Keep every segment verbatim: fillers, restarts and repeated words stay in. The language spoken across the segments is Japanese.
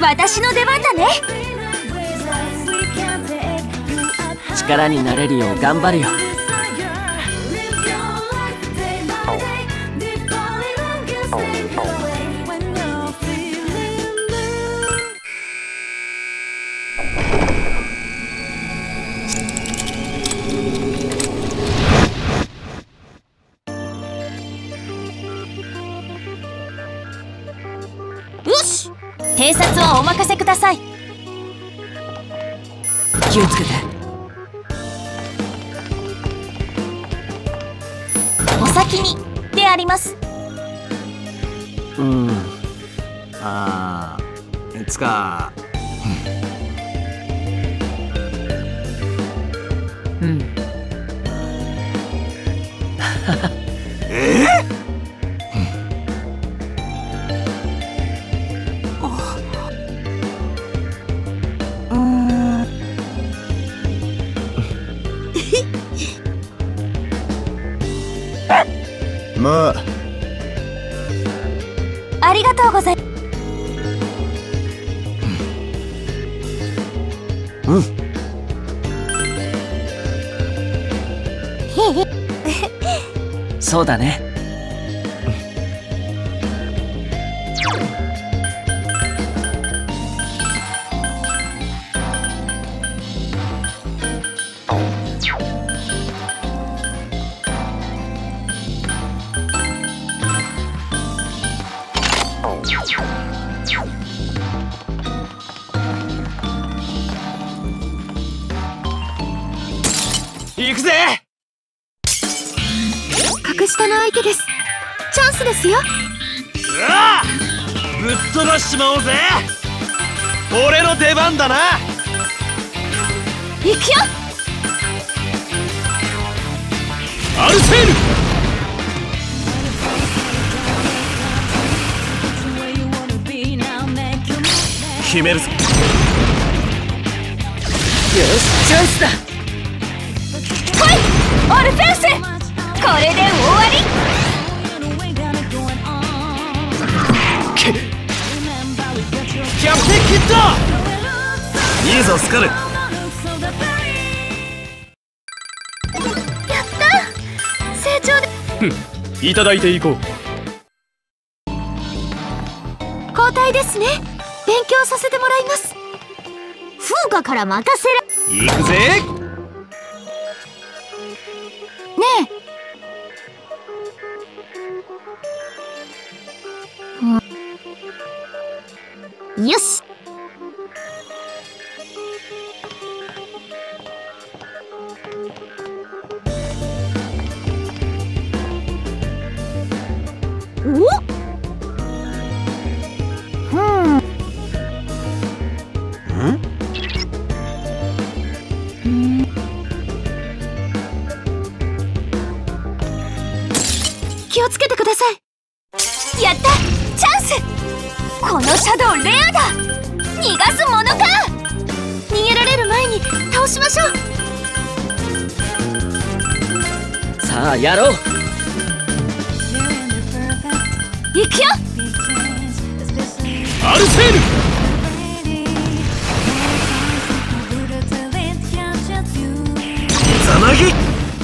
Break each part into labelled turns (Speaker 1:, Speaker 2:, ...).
Speaker 1: 私の出番だね。
Speaker 2: 力になれるよう頑張るよ。
Speaker 1: よし、偵察はお任せください。
Speaker 2: 気をつけて。
Speaker 1: お先にであります。
Speaker 2: うん。ああ、つか。うん。
Speaker 3: えーまあ、
Speaker 1: ありがとうございます。
Speaker 2: うん。そうだね。
Speaker 3: 行くぜ。
Speaker 1: 格下の相手です。チャンスですよ。
Speaker 3: うわあ、ぶっ飛ばしちまおうぜ。俺の出番だな。
Speaker 1: 行くよ。
Speaker 3: アルセール。決めるぞ。よ
Speaker 2: し、チャンスだ。
Speaker 1: 来い、オルフェウス。これで終わり。
Speaker 3: キャプテンキッド。いいぞスカル。
Speaker 1: やった成長で。
Speaker 3: いただいていこう。
Speaker 1: 交代ですね。勉強させてもらいます。風花から任せる。
Speaker 3: 行くぜ。
Speaker 1: ねえ、よし。おっ、気をつけてください。やった、チャンス。このシャドウレアだ。逃がすものか。逃げられる前に倒しましょう。
Speaker 2: さあやろう。
Speaker 1: 行くよ。
Speaker 3: アルセール。ざまぎ。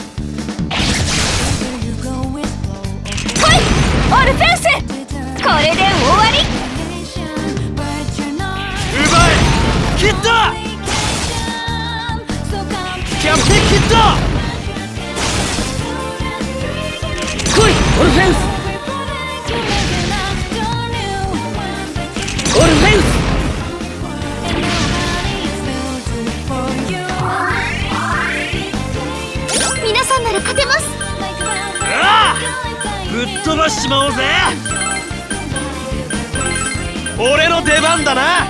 Speaker 1: オルフェウス、これで終わり。
Speaker 3: 奪えキッド。キャプテンキッド。
Speaker 2: 来いオルフェウス。オルフェウス。
Speaker 1: 皆さんなら勝てます。
Speaker 3: ああ、ぶっ飛ばしちまおうぜ。俺の出番だな。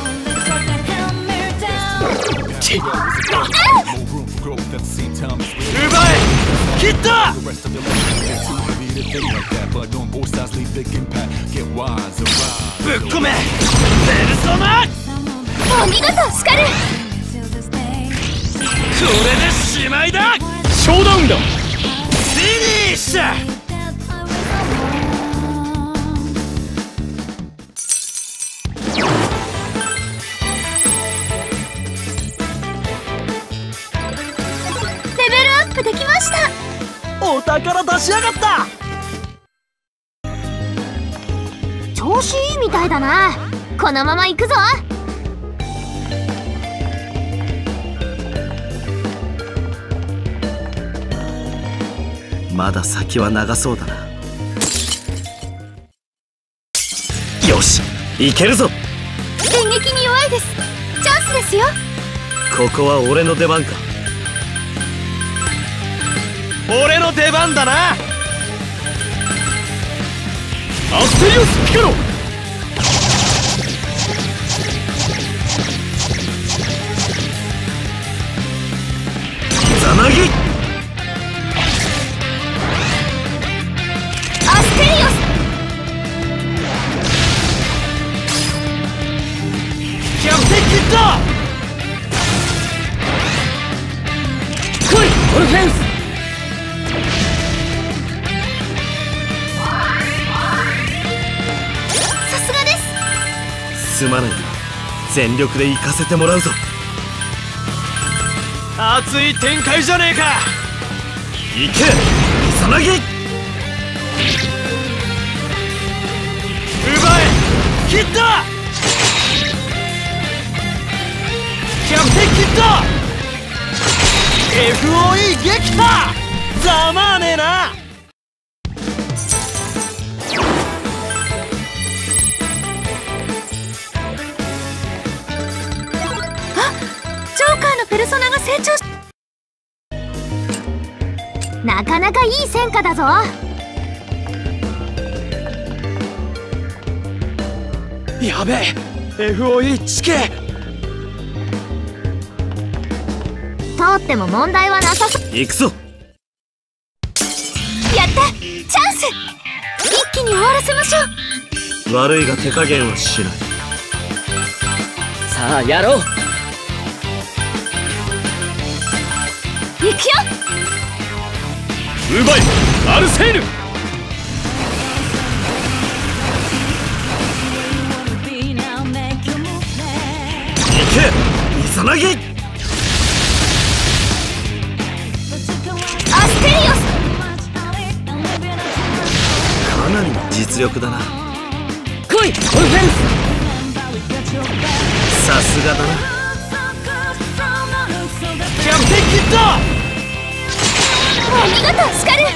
Speaker 3: 奪えキッド。ぶっ込めペルソナ。
Speaker 1: お見事スカル。
Speaker 3: これでしまいだ。ショーダウンだ。フィニッシュ。
Speaker 1: みたいだな。このまま行くぞ。
Speaker 3: まだ先は長そうだな。よし、いけるぞ。
Speaker 1: 電撃に弱いです。チャンスですよ。
Speaker 3: ここは俺の出番か。俺の出番だな。アステリオスピカロ。ザナギ。
Speaker 1: アステリオス。
Speaker 3: キャプテンキッド。
Speaker 2: 来いオルフェウス。
Speaker 1: さすがです。
Speaker 3: すまないが全力で行かせてもらうぞ。熱い展開じゃねえか。行けイサナギ。奪えキッド。キャプテンキッド エフオーイー 撃破。ざまあねえな。
Speaker 1: ジョーカーのペルソナが成長し、なかなかいい戦果だぞ。
Speaker 3: やべえ エフオーイー 地形
Speaker 1: 通っても問題はなさそう。
Speaker 3: 行くぞ。
Speaker 1: やった、チャンス。一気に終わらせましょう。
Speaker 3: 悪いが手加減はしない。
Speaker 2: さあやろう。
Speaker 1: 行くよ。
Speaker 3: 奪えアルセーヌ。行けイサナギ。
Speaker 1: アステリオス。
Speaker 3: かなりの実力だな。
Speaker 2: 来いオルフェウス。
Speaker 3: さすがだな。キャプテンキッド。
Speaker 1: お見事スカル。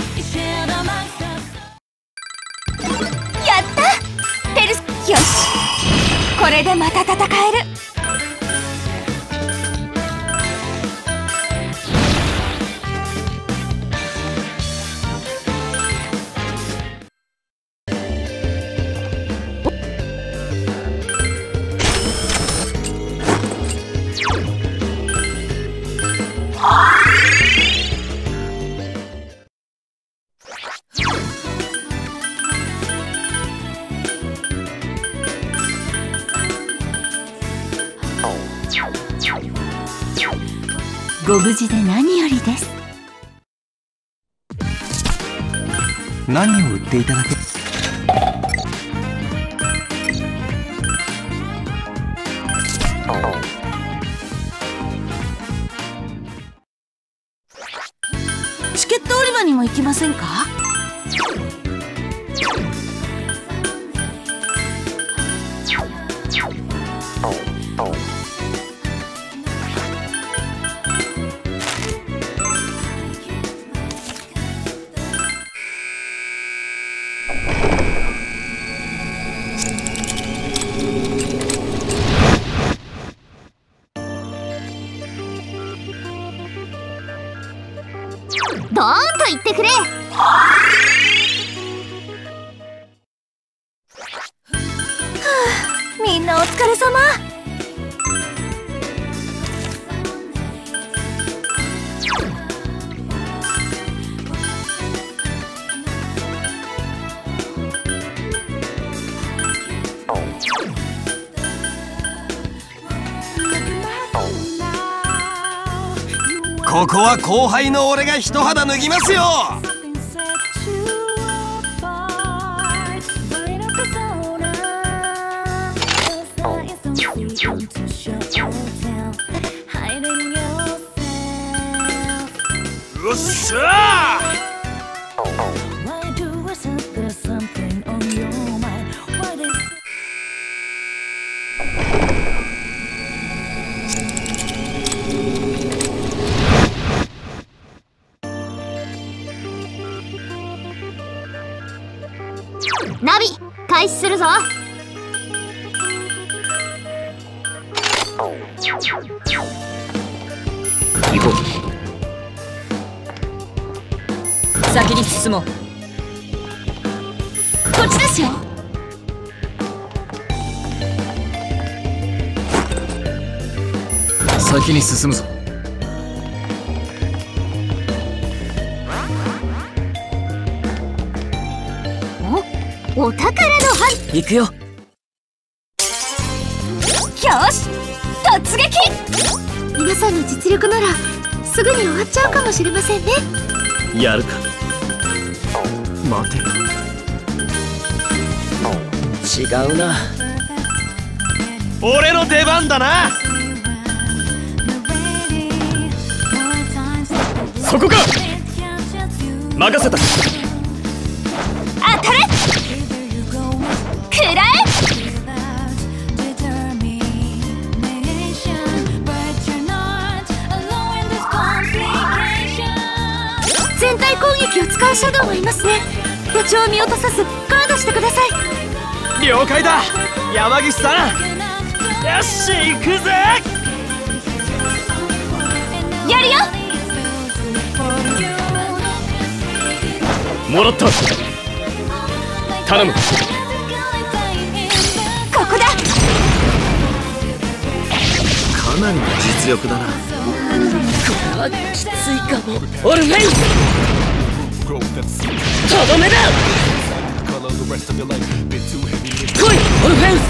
Speaker 1: やったペルス。よし、これでまた戦える。ご無事で何よりです。
Speaker 3: 何を売っていただけ。
Speaker 4: チケット売り場にも行きませんか？
Speaker 1: ドーンと言ってくれ。はあ、みんなお疲れ様。
Speaker 3: ここは後輩の俺が一肌脱ぎますよ。よっしゃー。
Speaker 1: ナビ開始するぞ。
Speaker 2: 行こう。先に進もう。
Speaker 1: こっちですよ。
Speaker 3: 先に進むぞ。
Speaker 1: お宝の針。
Speaker 2: 行くよ。
Speaker 1: よし突撃。皆さんの実力ならすぐに終わっちゃうかもしれませんね。
Speaker 3: やるか。待て。
Speaker 2: 違うな。
Speaker 3: 俺の出番だな。そこか。任せた。
Speaker 1: 当たれ。食らえ。全体攻撃を使うシャドウもいますね。予兆を見落とさずガードしてください。
Speaker 3: 了解だ山岸さん。よし行くぜ。
Speaker 1: やるよ。
Speaker 3: もらった。頼む。
Speaker 1: ここだ。
Speaker 3: かなりの実力だな。
Speaker 2: あ、きついかも。オルフェンスとどめだ。来いオルフェンス。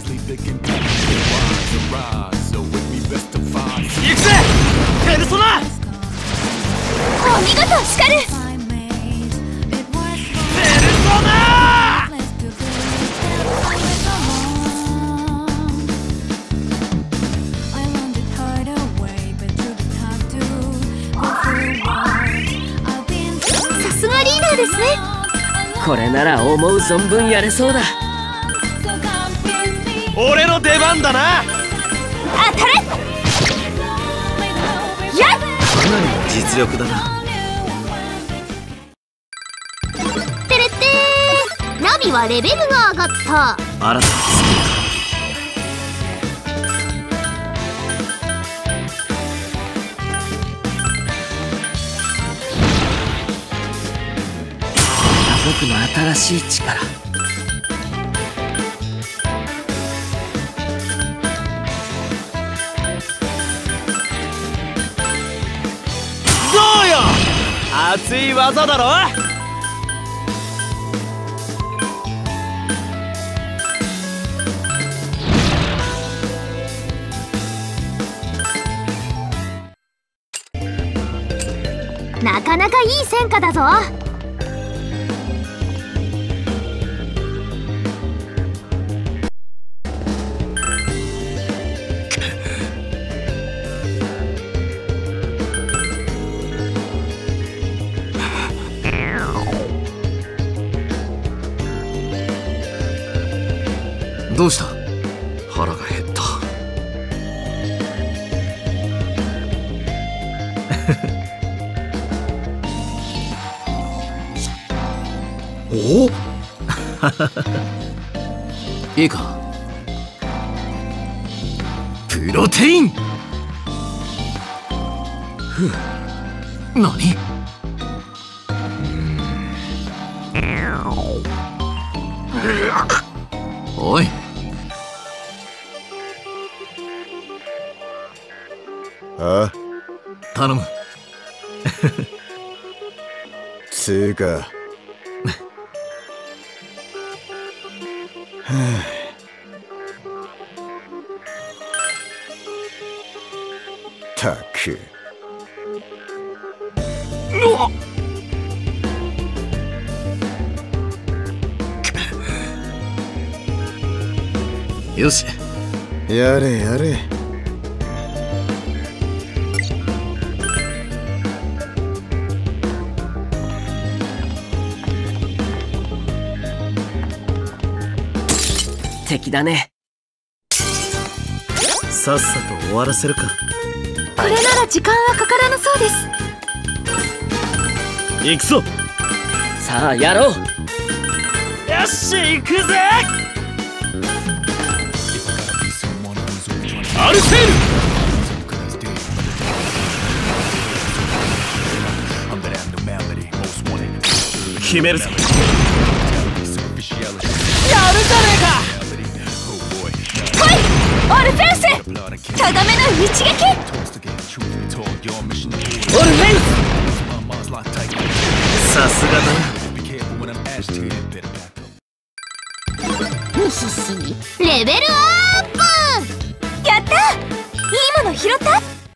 Speaker 3: 行くぜペルソナ。
Speaker 1: お見事スカル。
Speaker 3: ペルソナ。
Speaker 1: さすがリーダーですね。
Speaker 2: これなら思う存分やれそうだ。
Speaker 3: 俺の出番だな。
Speaker 1: 当たれ。やっ。
Speaker 3: かなりの実力だな。
Speaker 1: てれってー。ナビはレベルが上がった。
Speaker 3: 新たなスキルか。
Speaker 2: 僕の新しい力。
Speaker 3: どうよ熱い技だろ。
Speaker 1: なかなかいい戦果だぞ。
Speaker 3: どうした。腹が減った。おいいか。プロテイン。ふう。何。おい。
Speaker 5: ああ、
Speaker 3: 頼む。
Speaker 5: つーか。はあ、たく。
Speaker 3: うわっ。よし。
Speaker 5: やれやれ。
Speaker 2: 敵だね。
Speaker 3: さっさと終わらせるか。
Speaker 1: これなら時間はかからなそうです。
Speaker 3: 行くぞ。
Speaker 2: さあやろう。
Speaker 3: よっし行くぜ。アルセール決めるぞ。やるじゃねえか。
Speaker 1: 来いオルフェウス、とどめの一撃。
Speaker 2: オルフェウ
Speaker 3: さすがだな。
Speaker 1: レベルアップ。やった、いいもの拾った。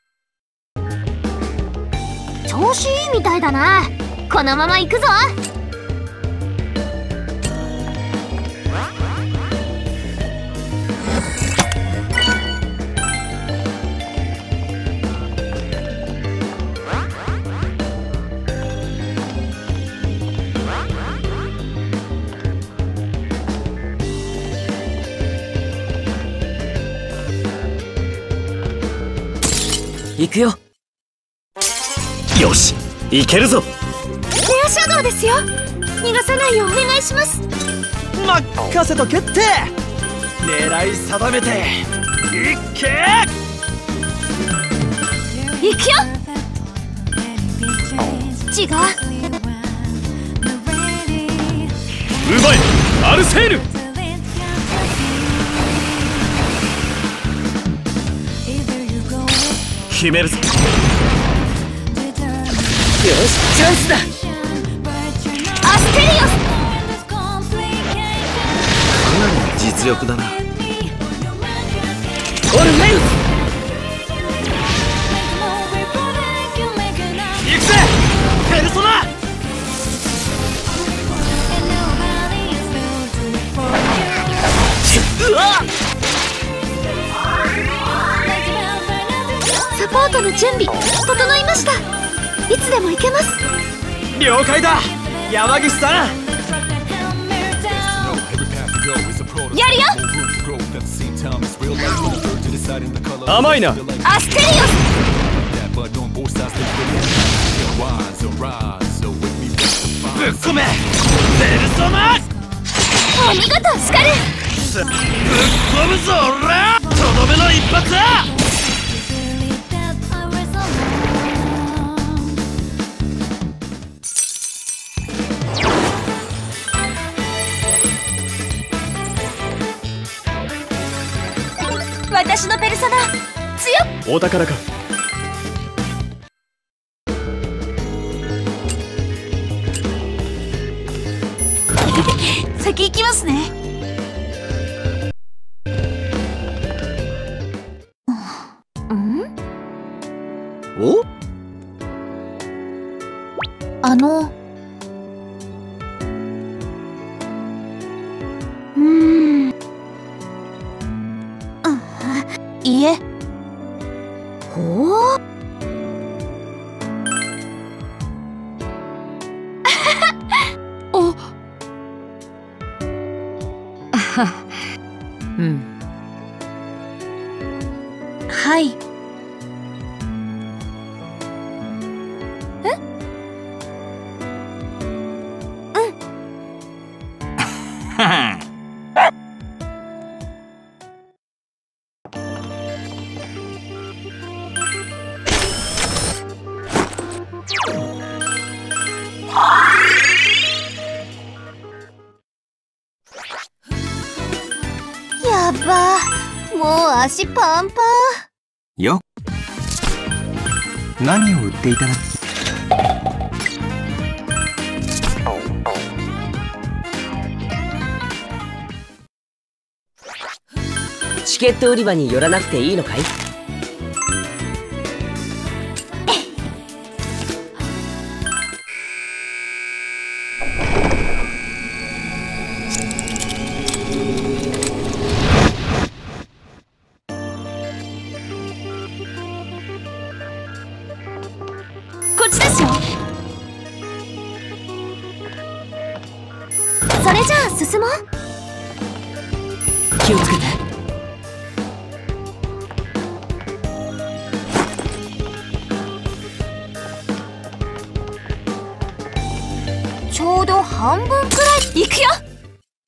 Speaker 1: 調子いいみたいだな。このまま行くぞ。
Speaker 2: 行くよ。
Speaker 3: よし行けるぞ。
Speaker 1: レアシャドウですよ。逃がさないようお願いします。
Speaker 3: 任せとけって。狙い定めていっけ。
Speaker 1: 行くよ。違う。
Speaker 3: 奪えアルセール。決めるぞ。よし
Speaker 2: チャンスだ。
Speaker 1: アステリオス。
Speaker 3: かなりの実力だな。
Speaker 2: オルフェウ
Speaker 3: 行くぜペルソナ。うわっ
Speaker 1: サポートの準備整いました。いつでも行けます。
Speaker 3: 了解だ山岸さん。
Speaker 1: やるよ。
Speaker 3: 甘いな。
Speaker 1: アステリオス。
Speaker 3: ぶっ込めペルソナ。
Speaker 1: お見事スカル。
Speaker 3: ぶっ込むぞ俺。とどめの一発だ。
Speaker 1: 私のペルソナ強っ。
Speaker 3: お宝か。
Speaker 4: 先行きますね。
Speaker 1: ん？
Speaker 3: お？
Speaker 4: あの
Speaker 1: うーん。
Speaker 4: いえ。
Speaker 1: ほう。
Speaker 4: お。
Speaker 2: うん。
Speaker 4: はい。
Speaker 1: え？やば、もう足パンパン
Speaker 5: よ。何を売っていたな。
Speaker 2: チケット売り場に寄らなくていいのかい？
Speaker 1: こっちですよ。それじゃあ進もう。
Speaker 2: 気をつけて。
Speaker 1: ちょうど半分くらい行くよ。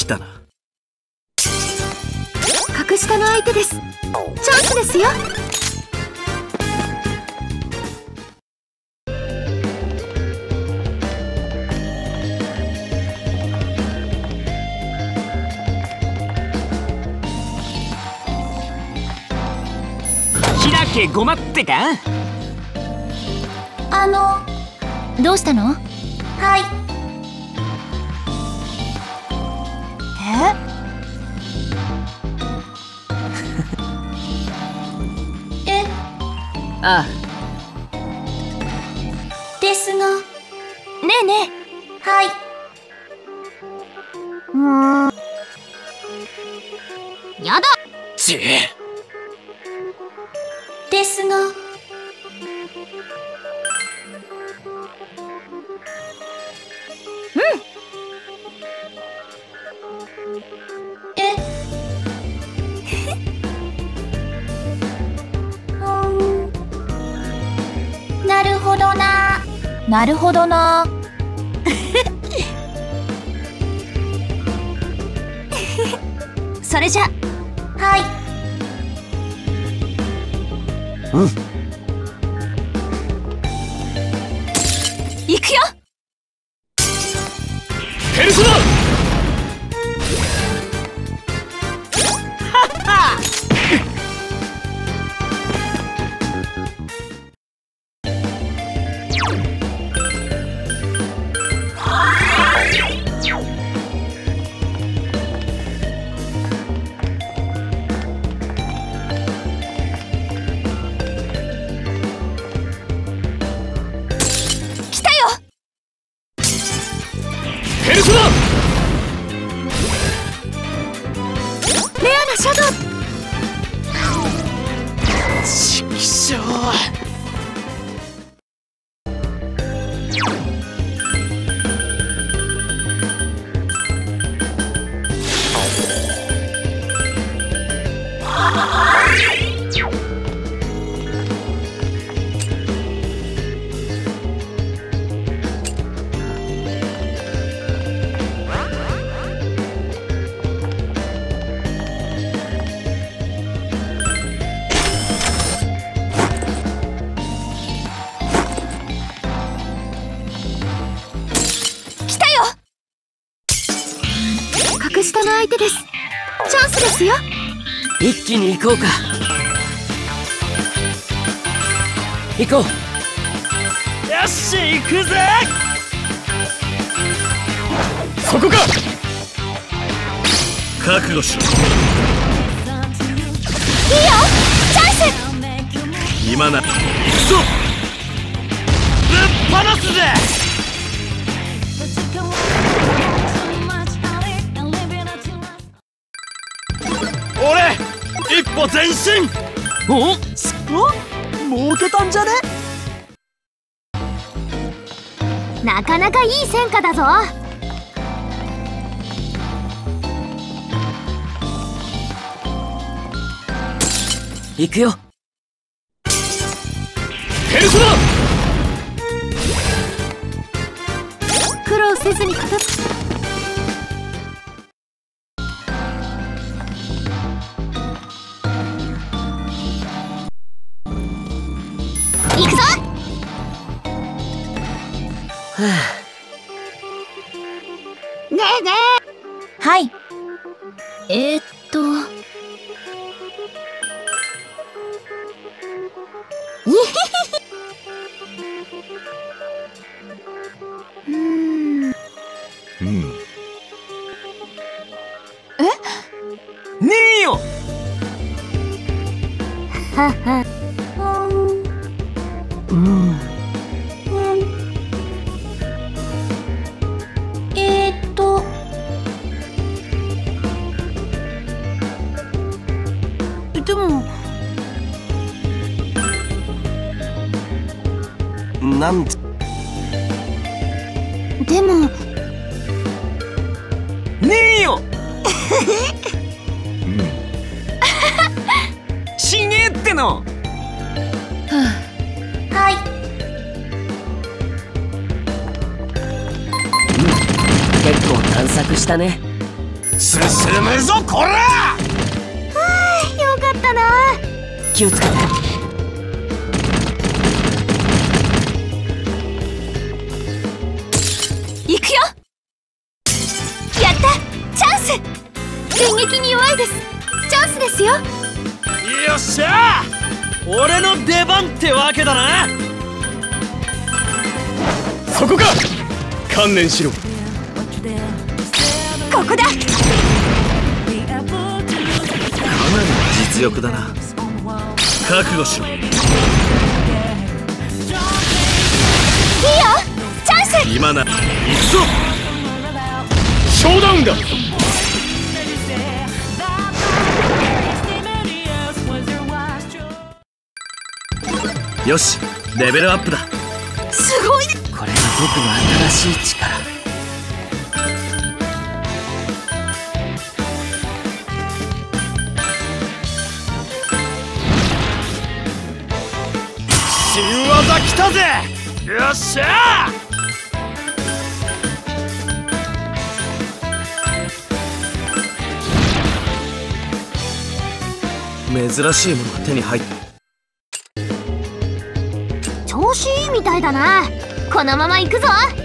Speaker 3: たな。
Speaker 1: 格下の相手です。チャンスですよ。
Speaker 3: 開けごまってか。
Speaker 4: あの、どうしたの？はい。え？え？
Speaker 2: ああ。
Speaker 4: ですが。ね
Speaker 1: えね
Speaker 4: え。はい。
Speaker 1: うーん。やだ。
Speaker 3: ちえ。
Speaker 4: ですが。なるほどな。なるほどな。
Speaker 1: それじゃ。
Speaker 4: はい。
Speaker 5: うん。
Speaker 1: 行くよ。
Speaker 3: ペルソナ。ペルソナ。
Speaker 1: レアなシャドウ。
Speaker 3: ちくしょう。
Speaker 1: 格下の相手です。チャンスですよ。
Speaker 2: 一気に行こうか。行こう。
Speaker 3: よし行くぜ。そこか。覚悟しろ。
Speaker 1: いいよ、チャンス。
Speaker 3: 今な行くぞ。ぶっ放すぜ。俺一歩前進。おっ、儲けたんじゃね。
Speaker 1: なかなかいい戦果だぞ。
Speaker 2: 行くよ。
Speaker 3: ペルソナ。
Speaker 1: 苦労せずに片付く。行くぞ。
Speaker 2: はあ、
Speaker 1: ねえね
Speaker 4: はい。えー、っと。
Speaker 1: うーん。
Speaker 5: うん。
Speaker 3: ねえよ。
Speaker 1: はは。
Speaker 2: うん。
Speaker 4: えー、っと。でも。
Speaker 3: なんつ。
Speaker 1: でも。
Speaker 3: ねえよ。
Speaker 5: うん。
Speaker 3: ちげえっての。
Speaker 4: はい。
Speaker 2: 結構探索したね。
Speaker 3: 進むぞこら。
Speaker 1: はあ、よかったな。
Speaker 2: 気をつけて。
Speaker 1: 行くよ。やった、チャンス。電撃に弱いです。チャンスですよ。
Speaker 3: よっしゃー、俺の出番ってわけだな。そこか。観念しろ。
Speaker 1: ここだ。
Speaker 3: かなり実力だな。覚悟しろ。いいよ、
Speaker 1: チャンス。
Speaker 3: 今なら行くぞ。ショーダウンだ。よし、レベルアップだ。
Speaker 1: すごい。
Speaker 2: これが僕の新しい力。
Speaker 3: 新技来たぜ。よっしゃー。珍しいものが手に入った。
Speaker 1: 調子いいみたいだな。このまま行くぞ。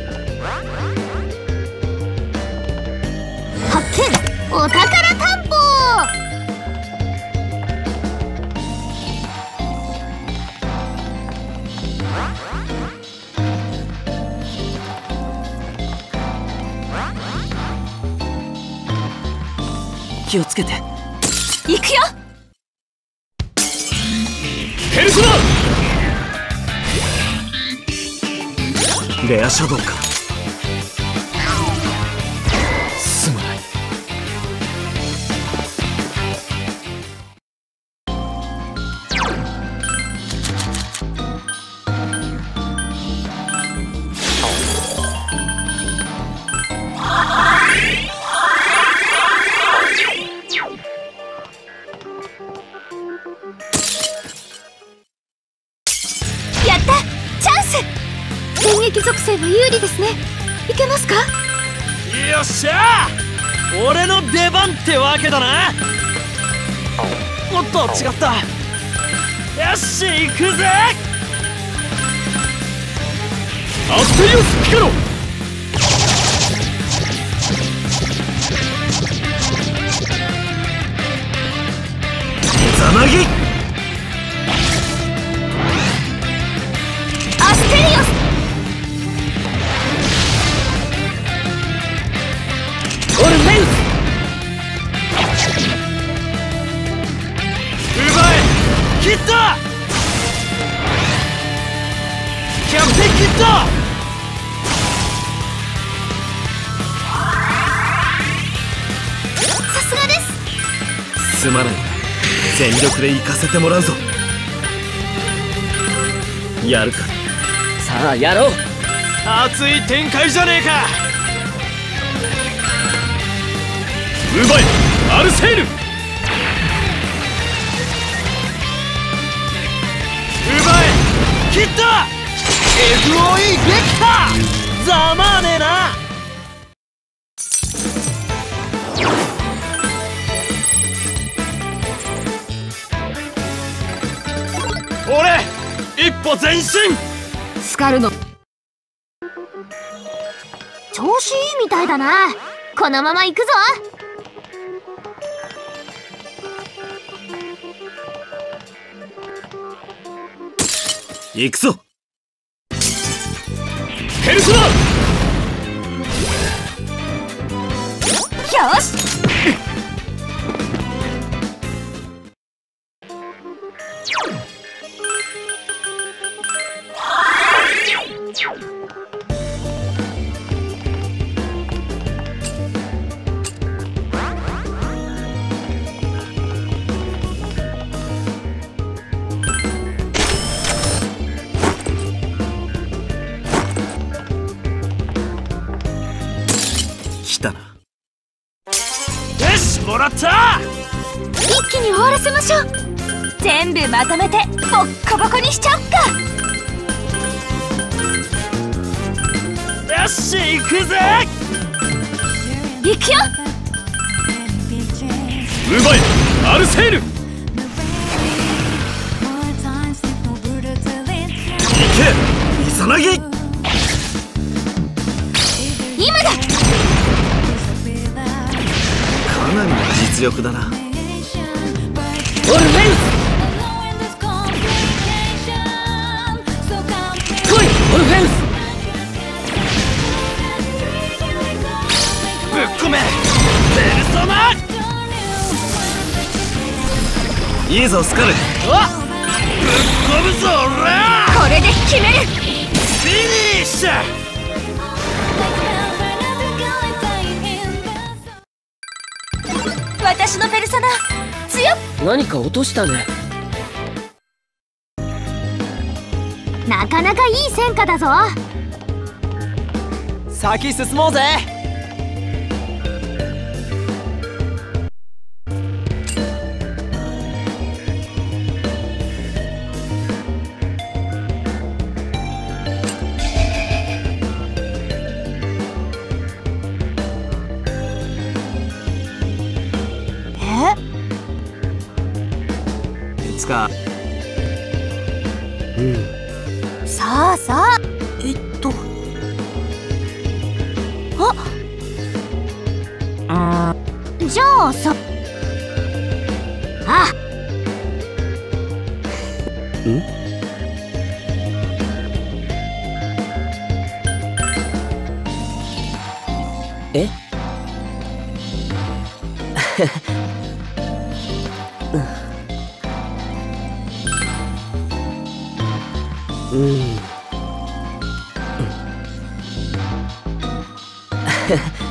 Speaker 1: 発見、お宝担保。
Speaker 2: 気をつけて。
Speaker 1: 行くよ。
Speaker 3: ペルソナ。レアシャドウか。すまない。
Speaker 1: やった、チャンス。電撃属性は有利ですね。いけますか。
Speaker 3: よっしゃー、俺の出番ってわけだな。おっと違った。よし行くぜ。アステリオスピカロ。ざまぎ。
Speaker 1: アステリオス。
Speaker 2: オルフェイス。
Speaker 3: 奪え、切った。キャプテンキッド。
Speaker 1: さすがです。
Speaker 3: すまない。全力で行かせてもらうぞ。やるか。
Speaker 2: さあやろう。
Speaker 3: 熱い展開じゃねえか。奪え、アルセイル。奪え、切った。 エフオーイー 撃破。ざまあねえな。俺一歩前進。
Speaker 1: スカルの調子いいみたいだな。このまま行くぞ。
Speaker 3: 行くぞ。ペルソナ。
Speaker 1: よし。
Speaker 3: 来たな。よし、もらった。
Speaker 1: 一気に終わらせましょう。全部まとめてボッコボコにしちゃおっか。
Speaker 3: よし、行くぜ。
Speaker 1: 行くよ。
Speaker 3: 奪えアルセール。行けイザナギ。
Speaker 1: 今だ。
Speaker 3: かなりの実力だな。
Speaker 2: オルフェンス。来いオルフェンス。
Speaker 3: ぶっ込めペルソナ。いいぞスカル。あっぶっ込むぞ俺は。
Speaker 1: これで決める。
Speaker 3: フィニッシュ。
Speaker 1: 私のペルソナ強っ。
Speaker 2: 何か落としたね。
Speaker 1: なかなかいい戦果だぞ。
Speaker 3: 先進もうぜ。いつか。
Speaker 2: うん。
Speaker 1: さあさあ。
Speaker 3: えっと
Speaker 1: あじゃあさあ
Speaker 2: んえうん